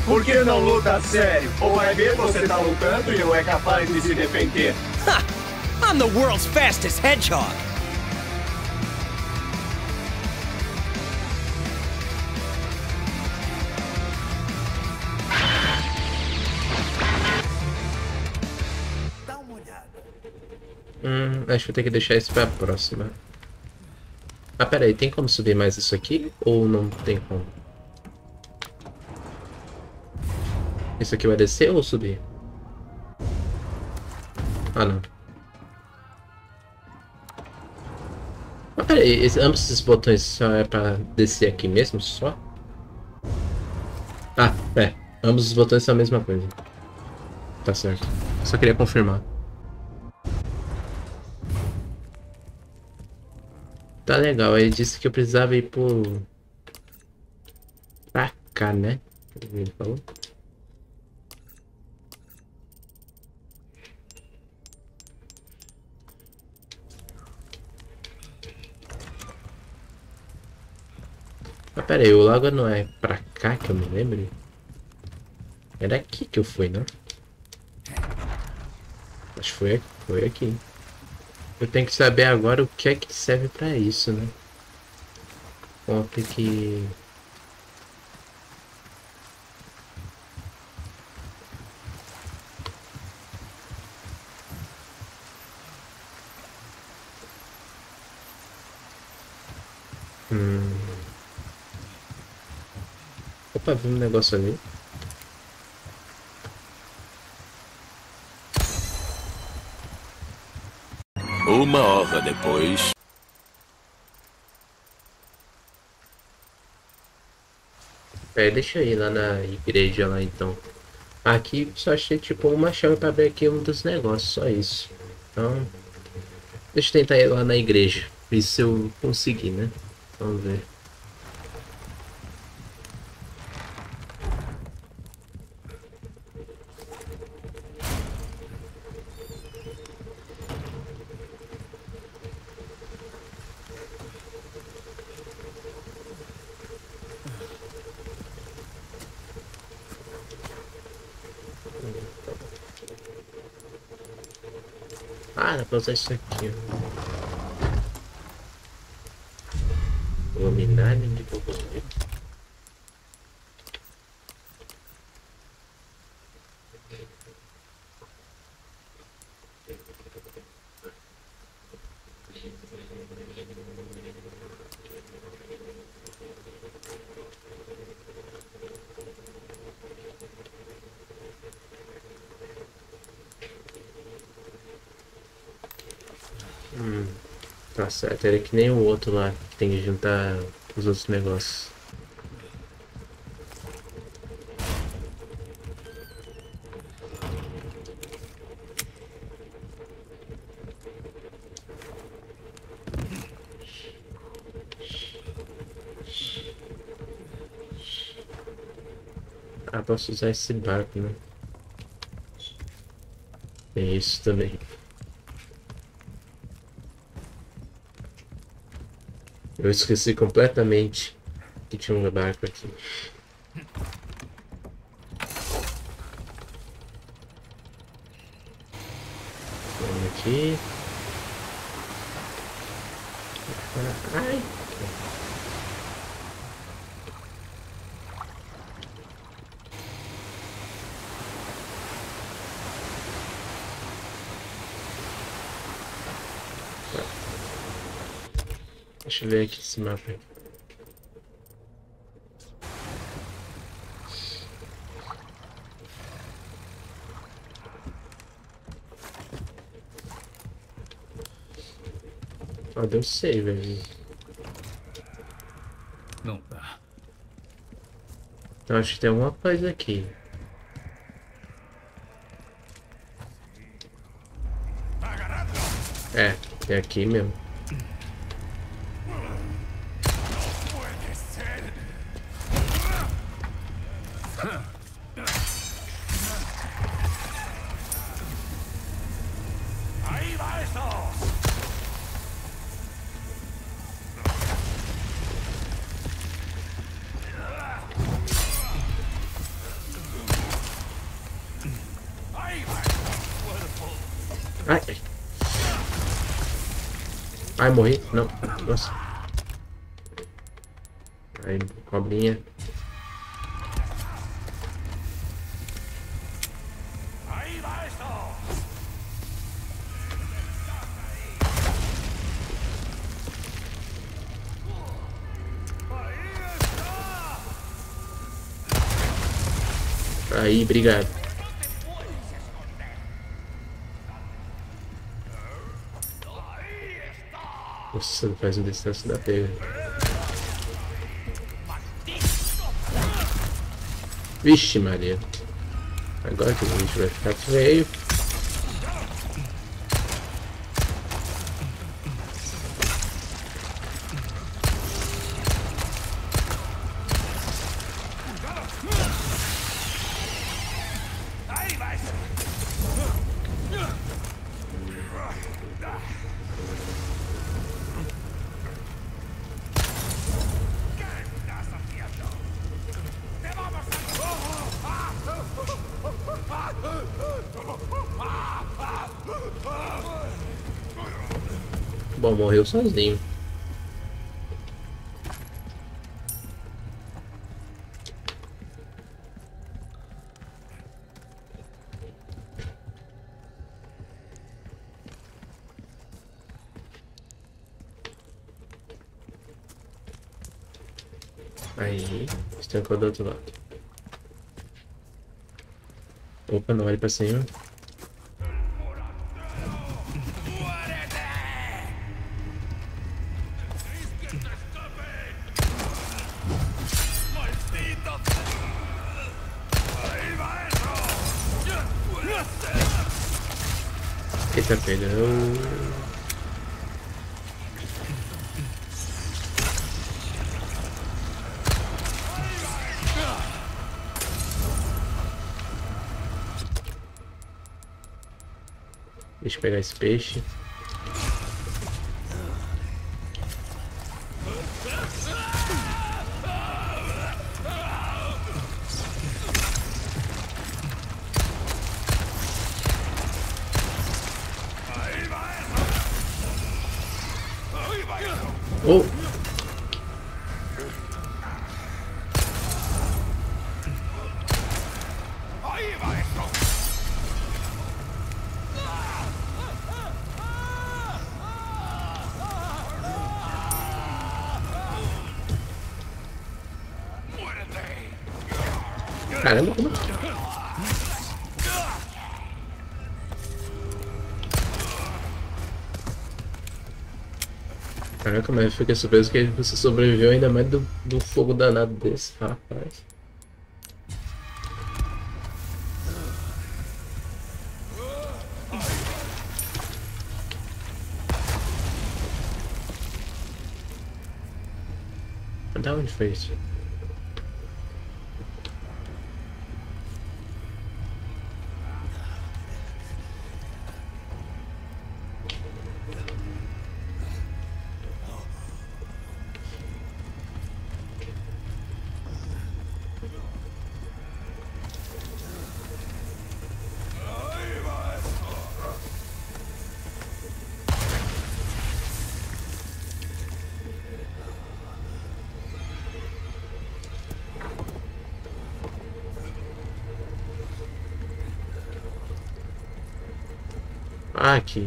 Por que não luta a sério? Ou vai ver você tá lutando e não é capaz de se defender? Ha! I'm the world's fastest hedgehog! Acho que vou ter que deixar isso pra próxima. Ah, pera aí, tem como subir mais isso aqui? Ou não tem como? Isso aqui vai descer ou subir? Ah, não. Ah, pera aí, ambos esses botões só é pra descer aqui mesmo, só? Ah, é. Ambos os botões são a mesma coisa. Tá certo. Só queria confirmar. Tá legal, ele disse que eu precisava ir pra cá, né? Ele falou. Mas pera aí, o lago não é pra cá que eu me lembro? Era aqui que eu fui, não? Acho que foi aqui. Eu tenho que saber agora o que é que serve pra isso, né? Vamos ter que... Opa, vi um negócio ali. Uma hora depois. É, deixa eu ir lá na igreja lá então. Aqui só achei tipo uma chave pra abrir aqui um dos negócios, só isso. Então, deixa eu tentar ir lá na igreja. Ver se eu conseguir, né? Vamos ver. Ah, dá pra usar isso aqui, ó. Luminária de cocôzinho. Tá certo, era que nem o outro lá, que tem que juntar os outros negócios. Ah, posso usar esse barco, né? Tem isso também. Eu esqueci completamente que tinha um barco aqui. Vamos aqui. Ai! Deixa eu ver aqui esse mapa. Ah, deu save ali. Não tá. Então acho que tem alguma coisa aqui. É, é aqui mesmo. Ai, morri. Não. Nossa. Aí, cobrinha. Aí, obrigado. Nossa, não faz um distância da pega. Vixe, Maria. Agora que o bicho vai ficar feio. Bom, morreu sozinho. Aí, estancou do outro lado. Opa, não olhe pra cima. Eita, pegou. Deixa eu pegar esse peixe. Oh! Caramba, como? Caraca, mas eu fiquei surpreso que você sobreviveu ainda mais do fogo danado desse, rapaz. Da onde foi isso? Ah, aqui.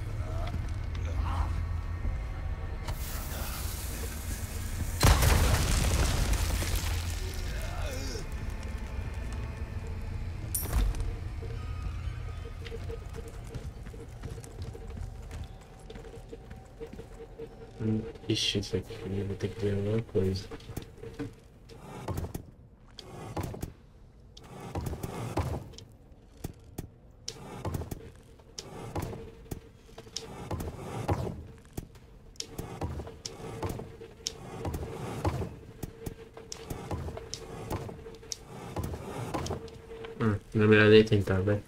Ixi, isso aqui eu vou ter que ver alguma coisa. Não é melhor nem tentar, vai.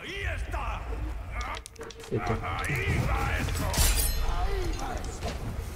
Eita.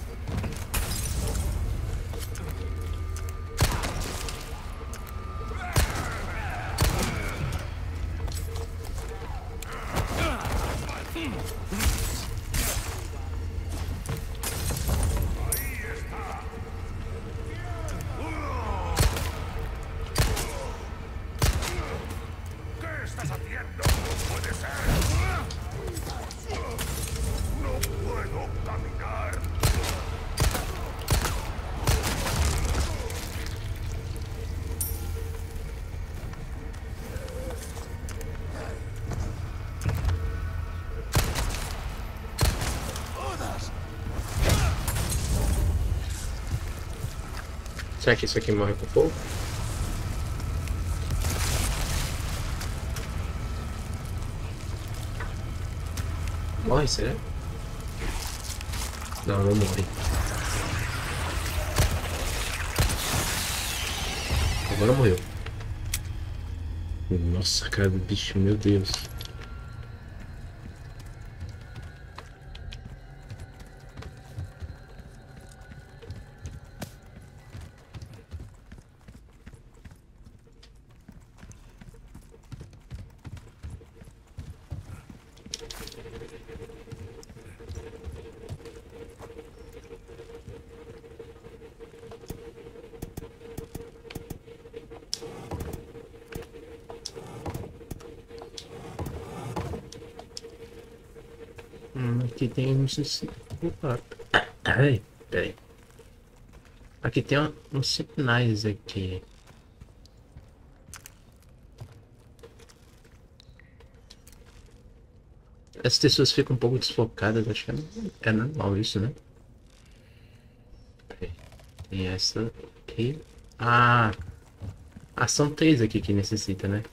Será que isso aqui morre com fogo? Morre, será? Não, não morre. Agora morreu. Nossa, cara do bicho, meu Deus. Aqui tem uns... Opa. Ai, peraí. Aqui tem uns sinais aqui. As pessoas ficam um pouco desfocadas, acho que é normal isso, né? Peraí. Tem essa aqui. Ah, são 3 aqui que necessita, né?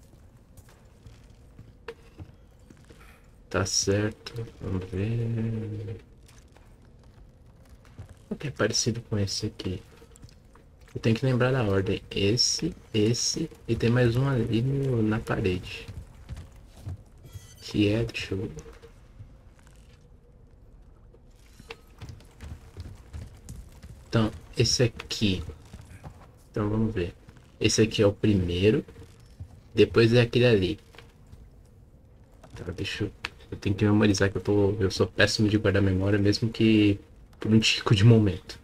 Tá certo, vamos ver. O que é parecido com esse aqui? Eu tenho que lembrar da ordem. Esse e tem mais um ali na parede. Que é, deixa eu... Então, esse aqui. Então vamos ver. Esse aqui é o primeiro. Depois é aquele ali. Tá, deixa eu... Eu tenho que memorizar que eu sou péssimo de guardar memória, mesmo que por um tico de momento.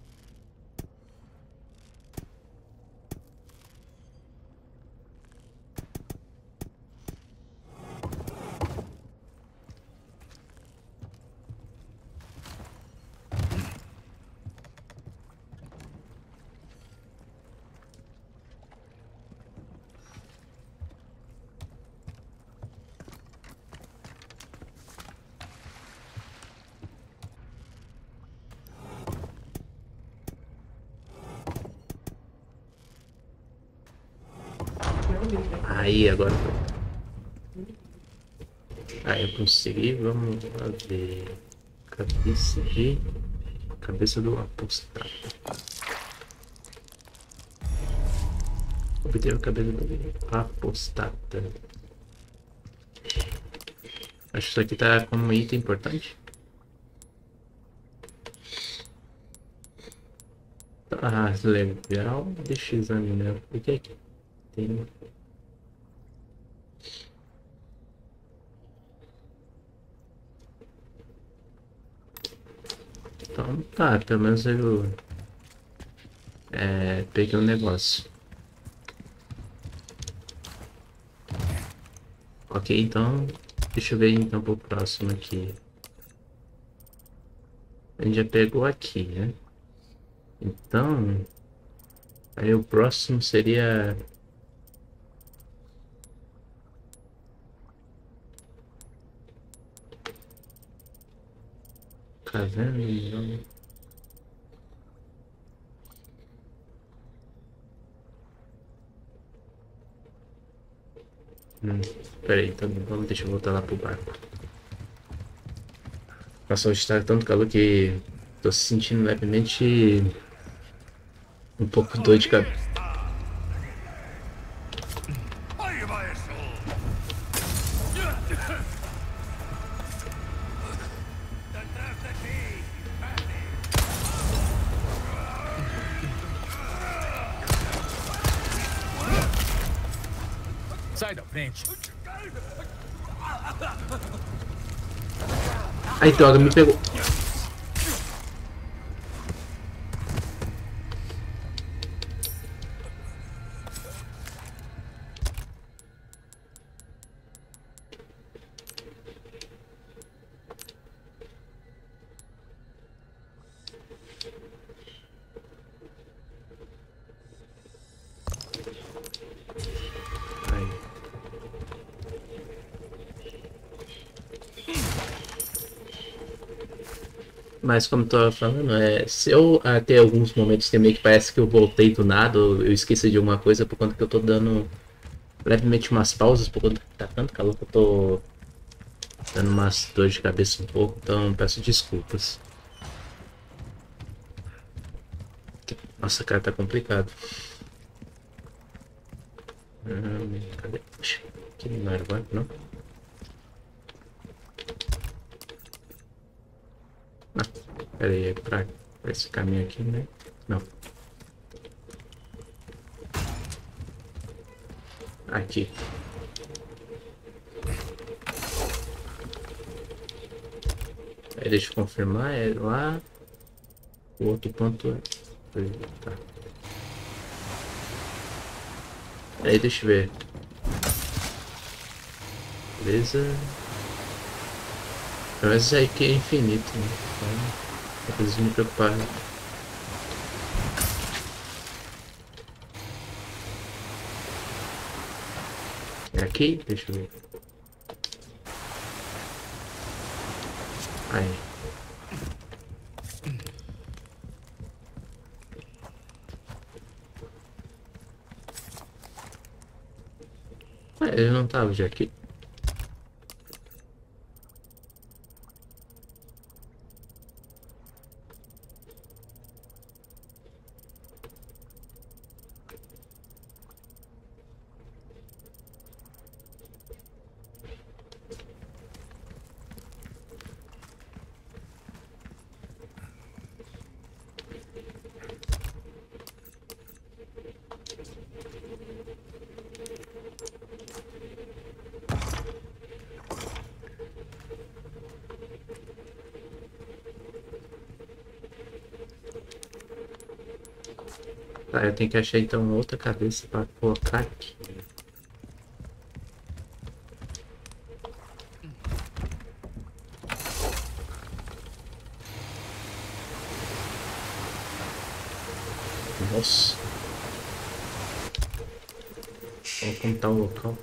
Aí, agora foi. Aí eu consegui, vamos lá ver. Cabeça do apostado. Obter a cabeça do apostado. Acho que isso aqui tá como um item importante. Ah, legal. Deixa eu examinar. O que é que tem? Então tá, pelo menos eu peguei um negócio. Ok, então deixa eu ver então pro próximo aqui. A gente já pegou aqui, né? Então aí o próximo seria... Caverna do Milão. Peraí, então vamos, deixa eu voltar lá pro barco. Nossa, hoje tá tanto calor que tô se sentindo levemente um pouco doido de cabeça. Sai da frente. Ai, droga, me pegou. Mas como eu tô falando, se eu até alguns momentos tem meio que parece que eu voltei do nada, ou eu esqueci de alguma coisa por conta que eu tô dando brevemente umas pausas, por conta que tá tanto calor que eu tô dando umas dores de cabeça um pouco, então peço desculpas. Nossa, cara, tá complicado. Cadê? Aqui não era agora, não? Pera aí, é pra esse caminho aqui, né? Não. Aqui. Aí deixa eu confirmar, é lá. O outro ponto é... Tá. Aí deixa eu ver. Beleza. Mas isso aí que é infinito, né? Então, não preciso me preocupar. É aqui? Deixa eu ver. Aí. Ele não tava já aqui. Tá, eu tenho que achar então outra cabeça para colocar aqui. Nossa. Vou apontar o local.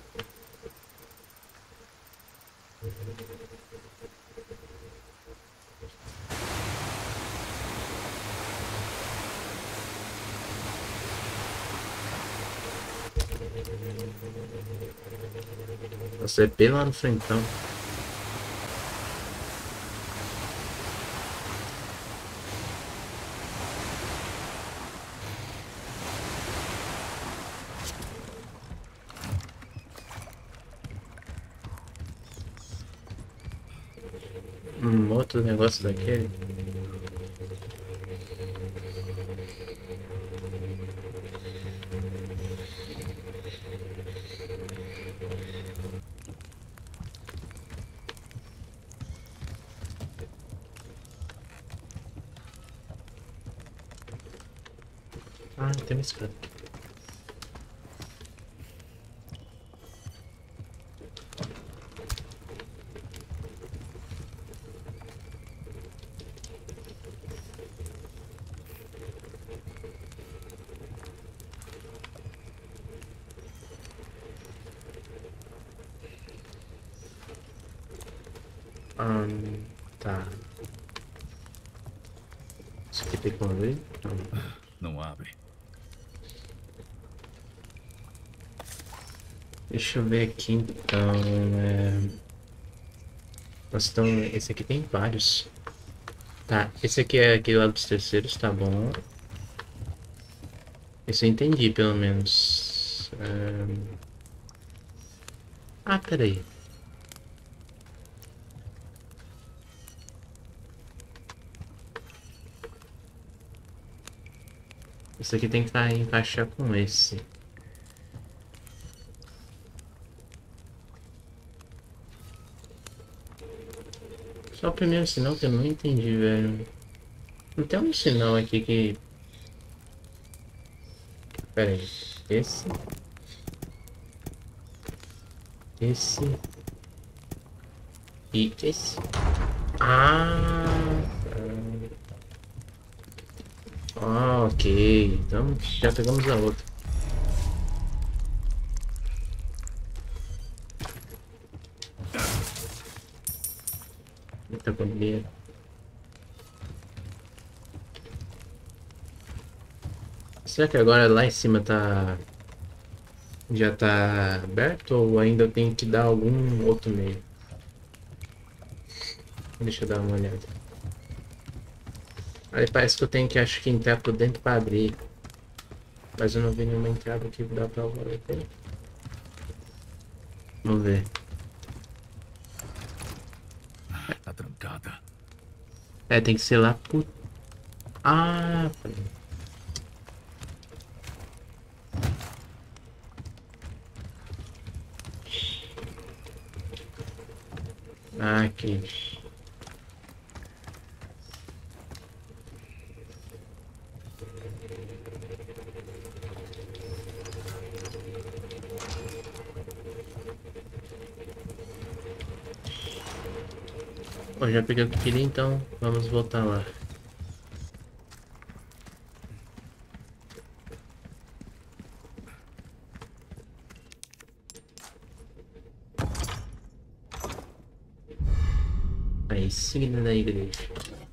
Você é bem lá no frentão. Outro negócio daquele. Ah, tem uma escada. Tá. Isso aqui tem como abrir? Não abre. Deixa eu ver aqui então. Nossa, então esse aqui tem vários. Tá, esse aqui é aquele lá dos terceiros, tá bom. Esse eu entendi, pelo menos. Ah, peraí. Esse aqui tem que encaixar com esse. Só o primeiro sinal que eu não entendi, velho. Não tem um sinal aqui que... Pera aí. Esse. Esse. E esse. Ah, ok. Então já pegamos a outra. Eita, bandeira. Será que agora lá em cima tá... já tá aberto ou ainda eu tenho que dar algum outro meio? Deixa eu dar uma olhada. Aí parece que eu tenho que, acho que, entrar por dentro pra abrir. Mas eu não vi nenhuma entrada que dá pra agora. Vamos ver. Tá trancada. É, tem que ser lá por... Ah, aqui. Bom, já peguei o que queria, então vamos voltar lá. Aí, seguindo na igreja.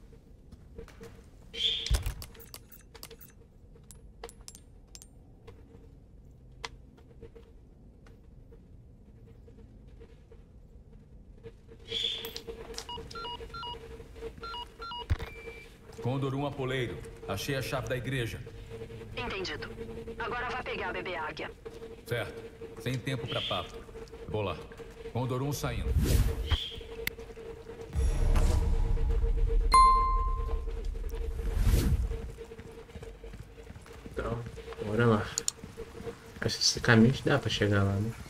Condor 1 Apoleiro. Achei a chave da igreja. Entendido. Agora vá pegar a bebê águia. Certo. Sem tempo pra papo. Vou lá. Condor 1 saindo. Então, bora lá. Acho que esse caminho dá pra chegar lá, né?